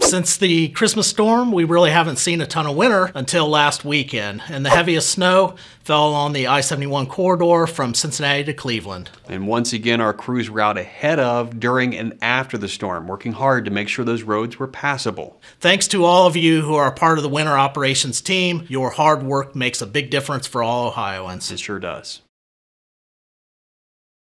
Since the Christmas storm, we really haven't seen a ton of winter until last weekend, and the heaviest snow fell on the I-71 corridor from Cincinnati to Cleveland. And once again, our crews were out ahead of, during, and after the storm, working hard to make sure those roads were passable. Thanks to all of you who are part of the winter operations team. Your hard work makes a big difference for all Ohioans. It sure does.